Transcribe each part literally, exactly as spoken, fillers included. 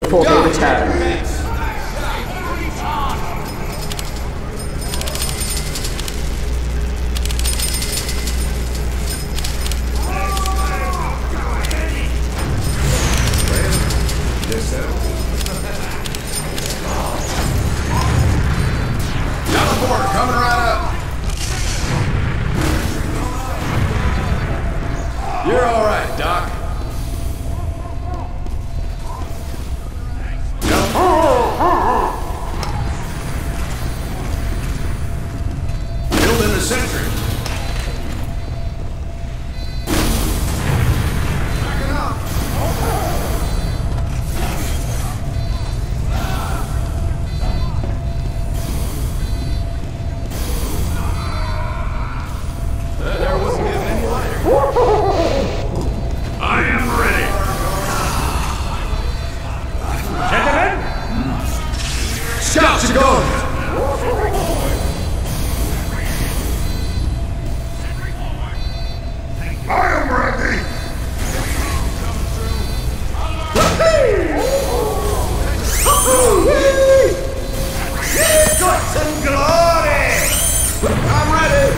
before they return. You're all right, Doc. Building the sentry. Backing up. Uh, there wasn't even any lighter. I am ready. Gentlemen, shout to go. I am ready. Guts and glory. I'm ready.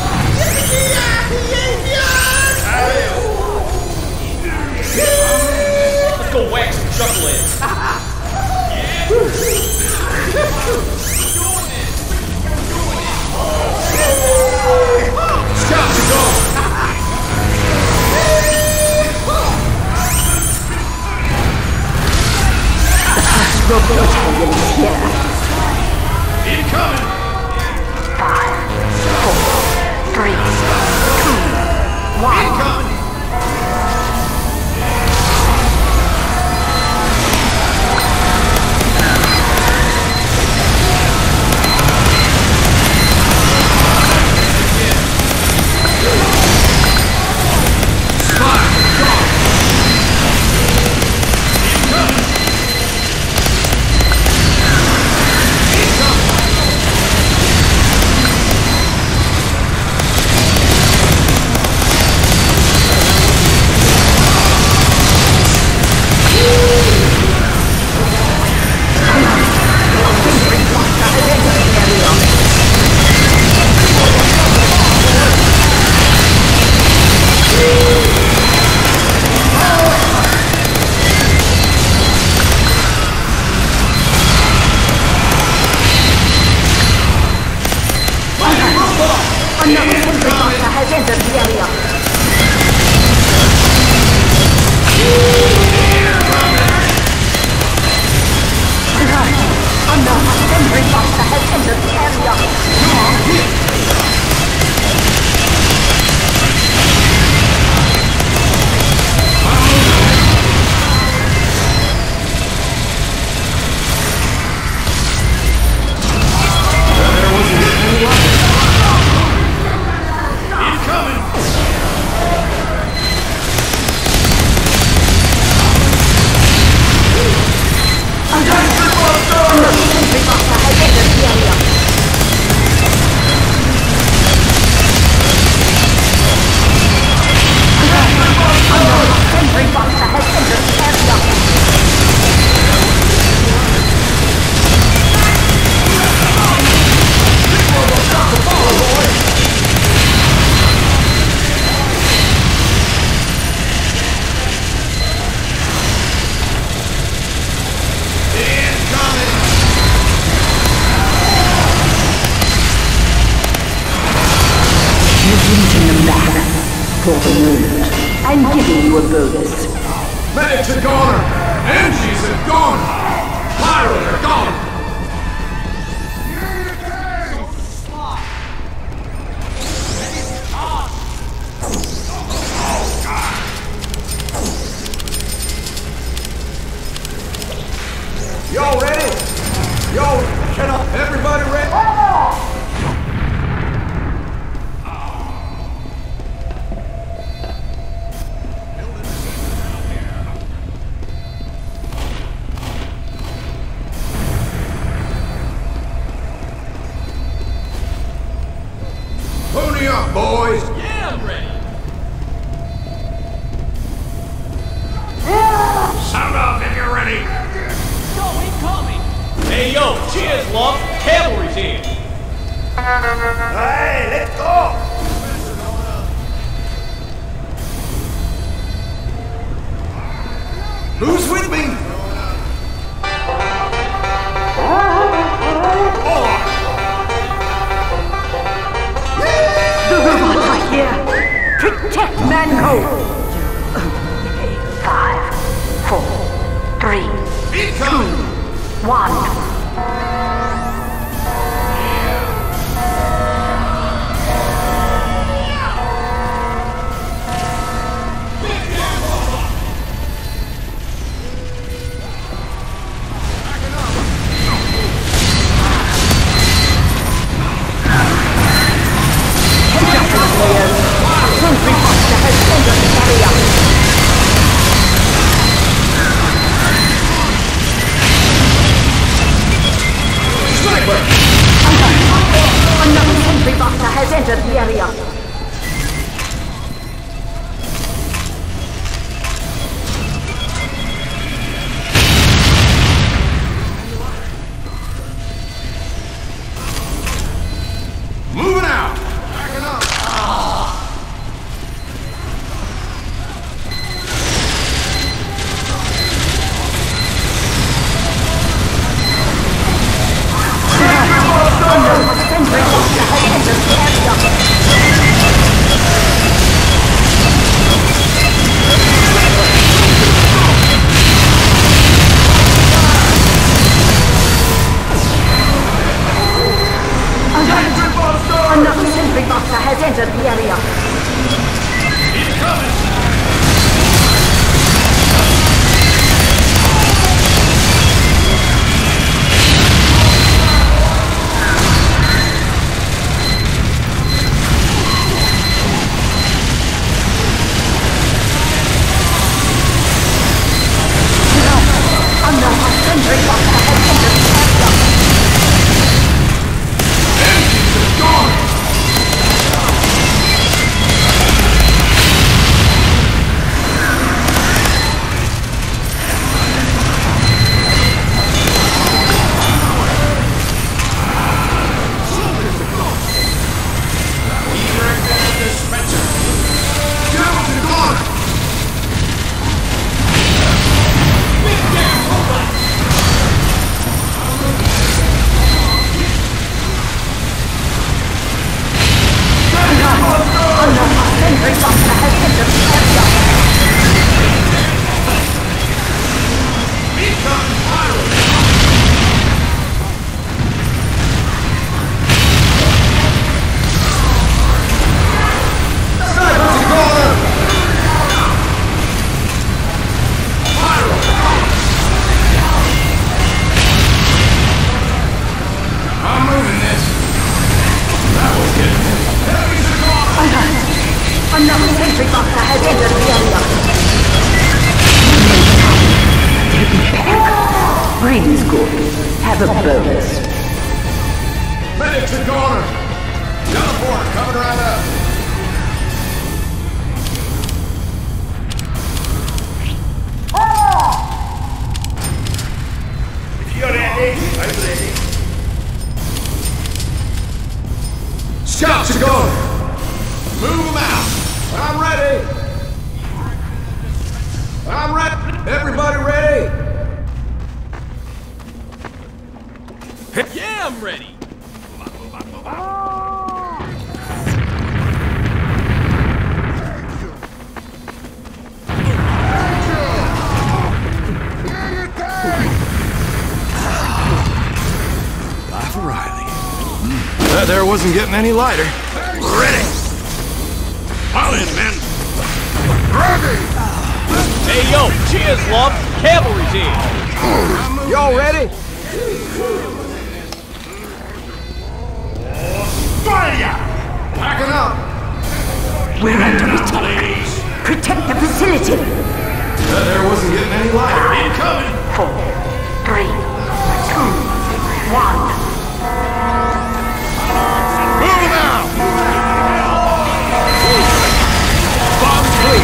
Let's go whack some chuckleheads. Shout to go. Incoming. Five, four, three, two, one. Incoming. Another sentry buster has entered the area. Another sentry buster has entered the area. For the moment, I'm giving you a bonus. Medics are gone! M Gs are gone! Pyros are gone! Y'all ready? Yo, can I, everybody ready? Pony up, boys! Yeah, I'm ready. Sound off if you're ready! Hey yo, cheers, love! Cavalry's here! Hey, let's go! Who's with me? The robots are here! Protect Manco! Five, four, three, two, one. Sentry Buster has entered the area. Sniper! Another Sentry Buster has entered the area. Moving out! Backing up! Another Sentry Buster has entered the area. Another Sentry Buster has entered the area. He's coming! Another Sentry Buster has entered the area. Gone! Sentry Buster has entered the area. I'm moving this. That was good. Another Sentry Buster has entered the area. Breathe good. Have a bonus. Medics are gone. Teleporter coming right up. If you're ready, I'm ready. Scouts are gone. Move them out. I'm ready. I'm ready. Everybody ready? Yeah, I'm ready! Life of Riley. That there wasn't getting any lighter. Ready. All in, men. Ready. Hey yo, cheers, love! Cavalry's here! Y'all ready? Fire! Packing up. We're under attack. Protect the facility. That there wasn't getting any lighter. Incoming. Four, three, two, one. Move them out. Bomb clear.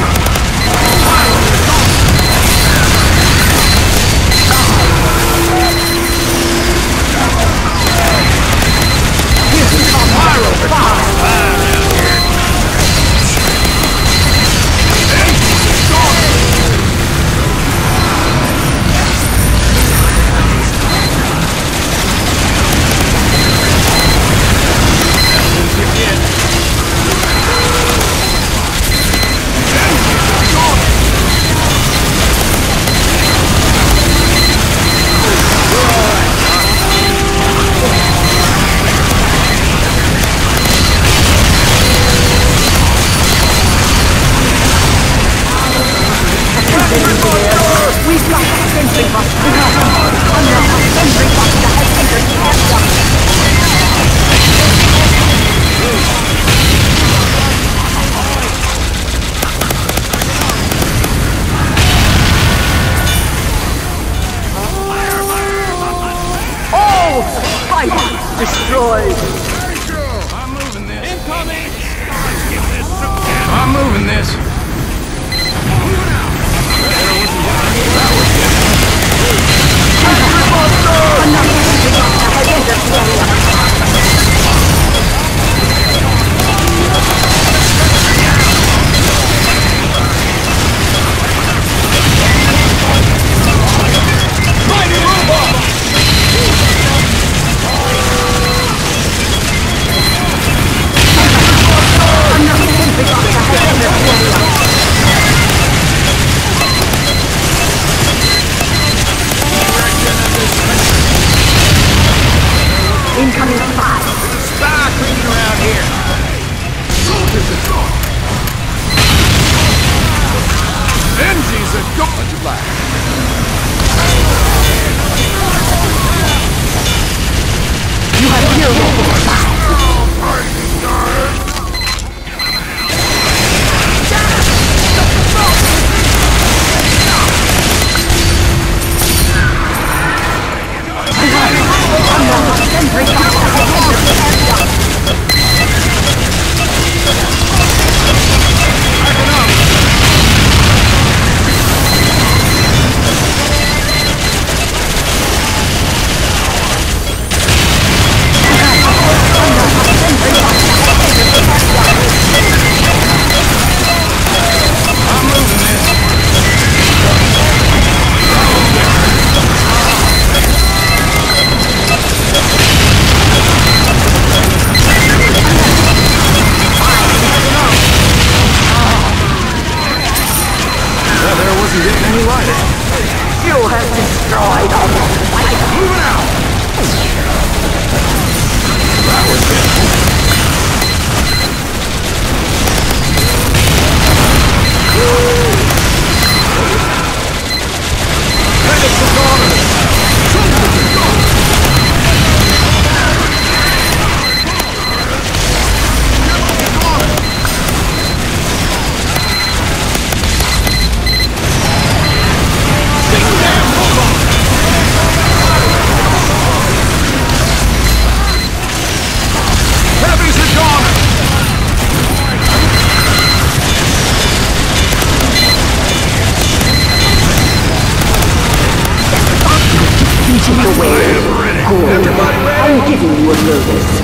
Fight! Destroyed! I'm moving this. Incoming! I'm moving this. Moving out. There wasn't getting any. That was getting. Mighty robot! Incoming five. Spy creeping around here. Soldiers are gone. Benji's a go. Much obliged. You have zero. I'm giving you a notice.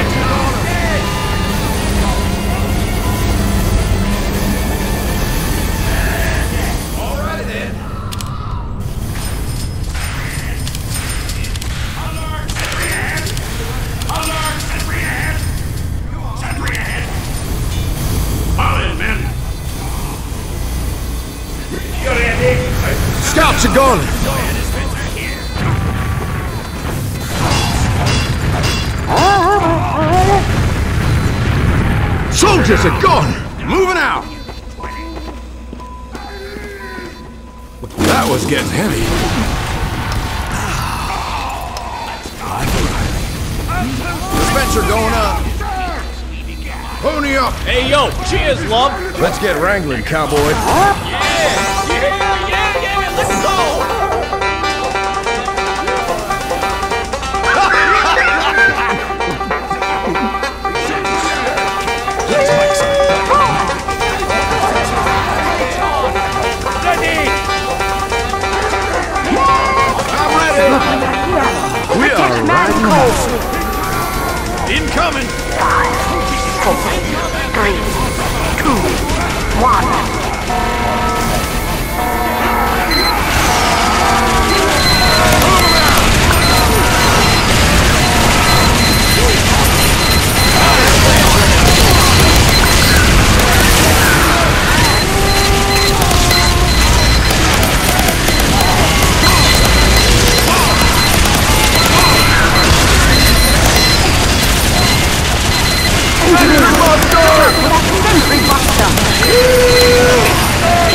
Scouts are gone! Soldiers are gone! Moving out! That was getting heavy. Dispenser going up. Pony up! Hey, yo, cheers, love! Let's get wrangling, cowboy. Yeah! Yeah, yeah, yeah! Let's go! We are riding out. Incoming! Five, four, three, two, one. Sentry Buster!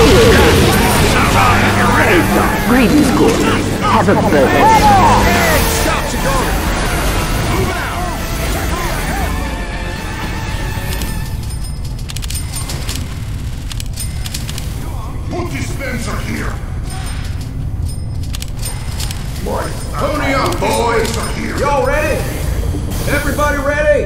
Greetings, Gordon. Have a birthday. Stop, Sigourney! Move out! Put dispenser here! Pony up, boys! Y'all ready? Everybody ready?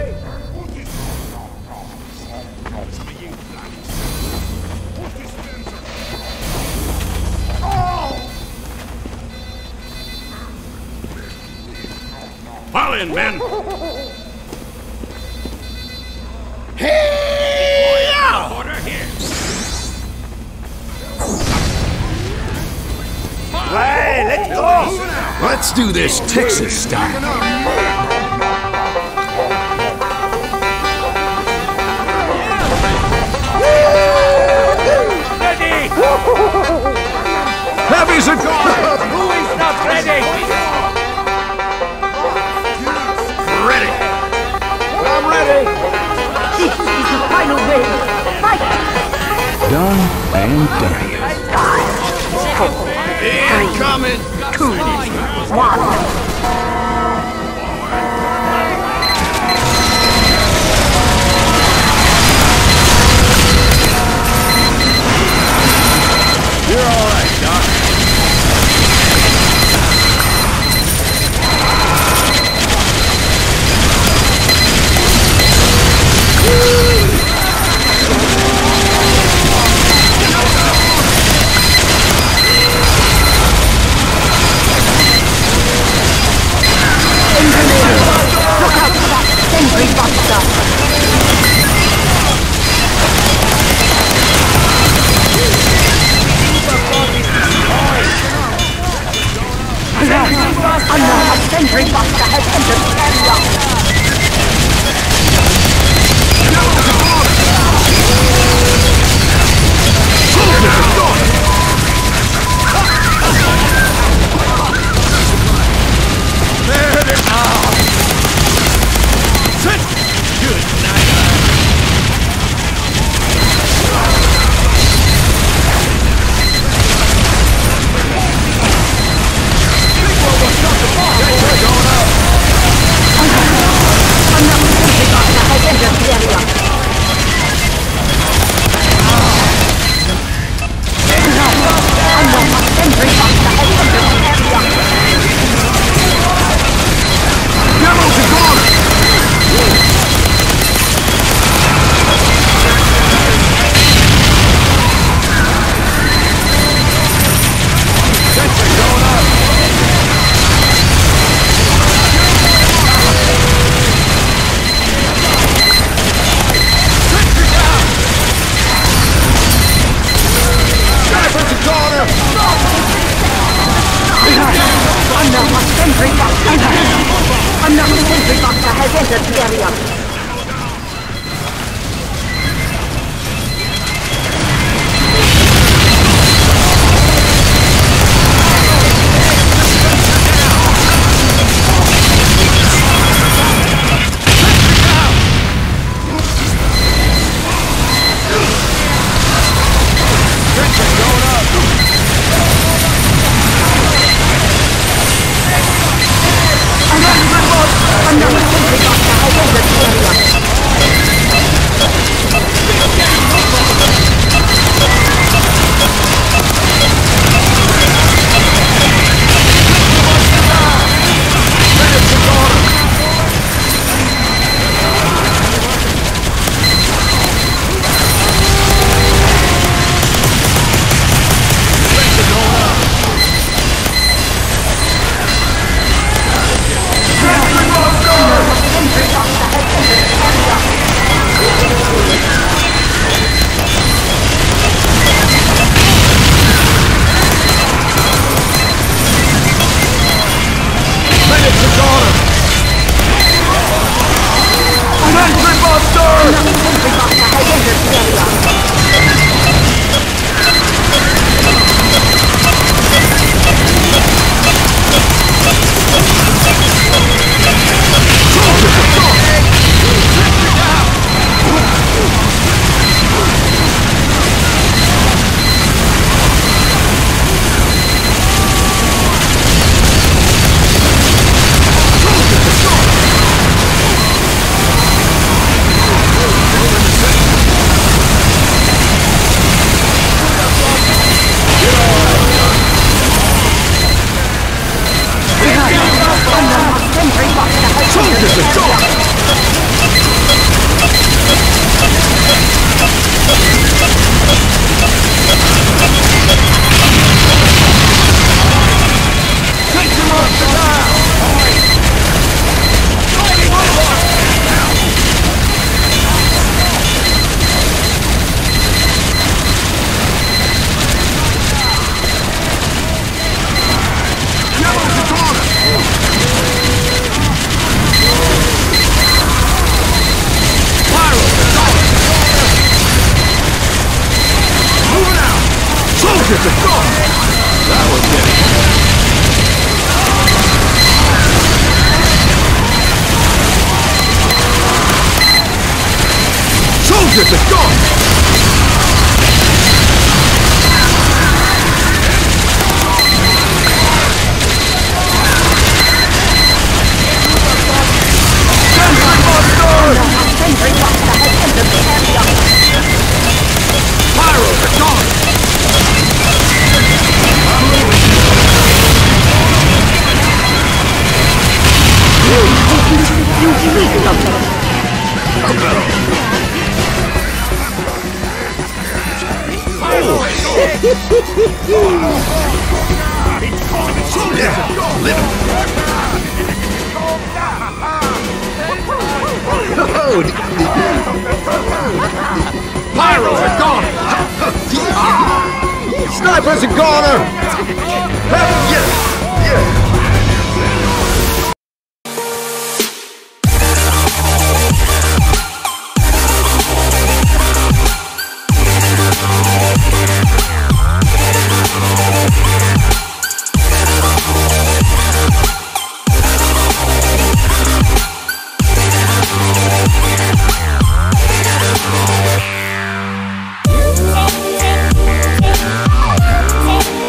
Fall in, men! Hey! Order here! Hey, let's go! Let's do this Texas style. Ready! Heavy's a guard! Who is not ready? Ready! I'm ready! This is the final wave. Fight! Done and done. Incoming! Two, one. You're all right, Doc. Look out for that sentry buster! Another sentry buster has entered the area! There it is! Sit! Good night. Another sentry buster has entered the area! Another sentry buster has entered the area! Devil's a guard! Sentry going up! Sentry down! Sniper's a corner! Another sentry buster! Another sentry buster has entered the area! Sentry going up! Another sentry buster has entered the area! Soldiers are gone! That was getting... Soldiers are gone! Sentry box ahead in the area. Pyros are gone! You speak something. Yeah, little. Pyros are gone!